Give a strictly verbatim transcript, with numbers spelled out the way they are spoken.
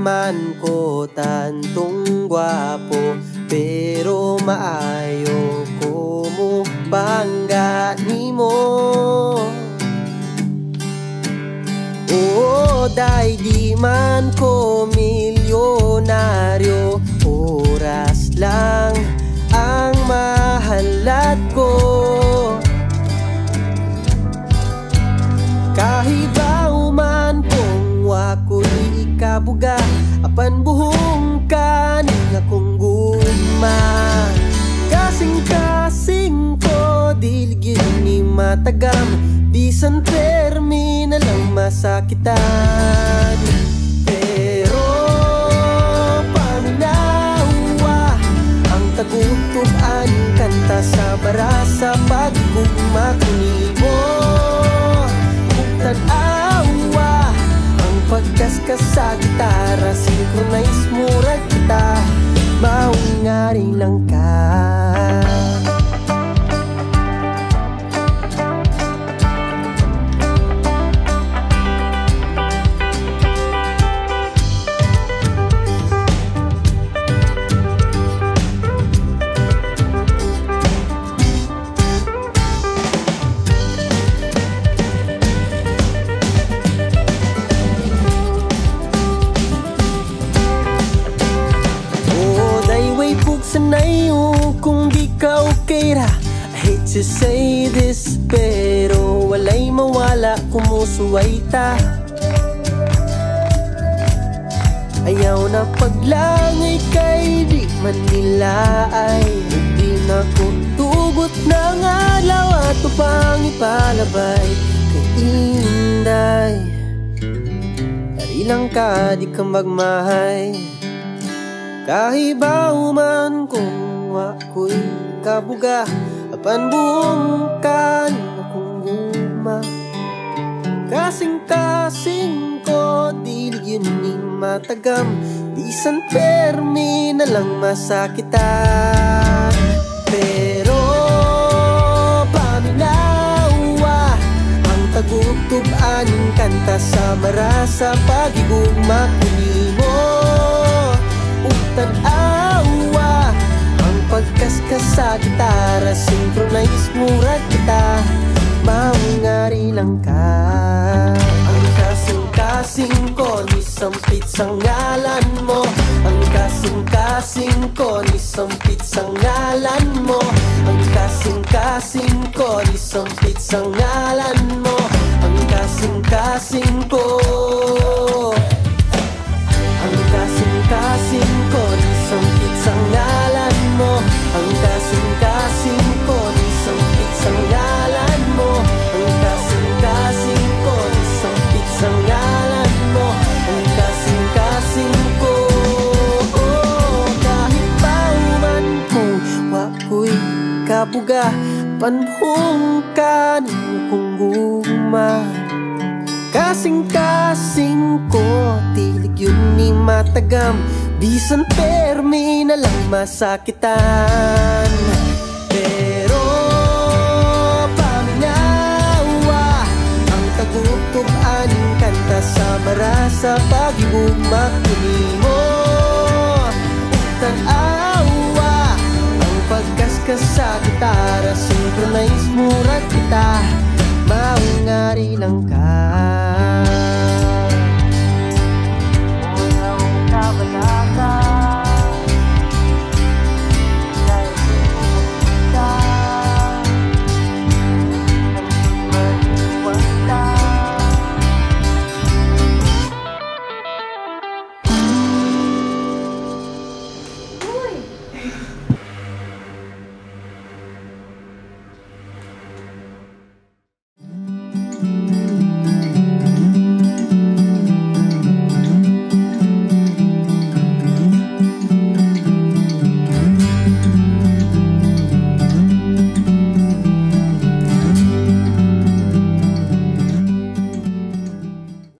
man ko tantong gwapo, pero maayo ko mo bangga nimo. Oo, dahil di man ko milyonaryo, oras lang ang mahalad ko. Kahibaw man kung wako'y ikabuga, apan buhong kaning akong guma. Kasing-kasing ko, diligid ni matagam, bisan permi na lang masakitan. Pero paminawa ang tagutog-an kanta sa barasa pag-gugma ko nimo. Tanawa ang pagkaskas sa gitara, synchronize murag kita, maungari lang ka. Sanayo kung di ka okay ra, I hate to say this, pero walay mawala kumusuway ta. Ayaw na paglangay kay di man nila ay di na ko tugot ng alaw at upang ipalabay kay Inday. Dari lang ka, di ka magmahay. Kahibaw man kung ako'y kabuga, apan buong kaning akong guma. Kasing-kasing ko, diligin ni matagam, bisan permi na lang masakitan. Pero paminawa ang tagutog-an kanta sa marasa pag-igugma ko nimo. Tanawa ang pagkaskas sa gitara, synchronize murag kita, maungari lang ka. Ang kasing-kasing ko, nisampit sa ngalan mo. Ang kasing-kasing ko, nisampit sa ngalan mo. Ang kasing-kasing ko, nisampit sa ngalan mo. Ang kasing-kasing ko, ang kasing-kasing ko, nisampit sa ngalan mo. Ang kasing-kasing ko, nisampit sa ngalan mo. Ang kasing-kasing ko, nisampit sa ngalan mo. Ang kasing-kasing ko, oh, kahit pauman kong wako'y kabuga, panhong kaning kong guma. Kasing-kasing ko, tilig yun ni matagam, bisan permi na lang masakitan. Pero paminawa ang tagutog-an kanta sa marasa pag-igugma ko nimo. Tanawa ang pagkaskas sa gitara, synchronize murag kita, maungari lang ka.